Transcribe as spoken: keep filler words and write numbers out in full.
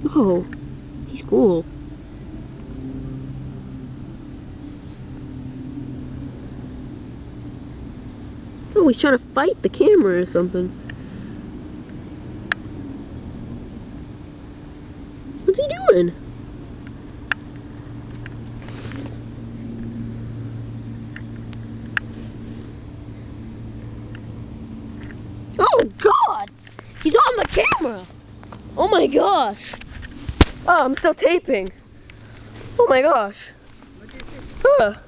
Oh, he's cool. Oh, he's trying to fight the camera or something. What's he doing? Oh God! He's on the camera! Oh my gosh! Oh, I'm still taping. Oh my gosh. Huh.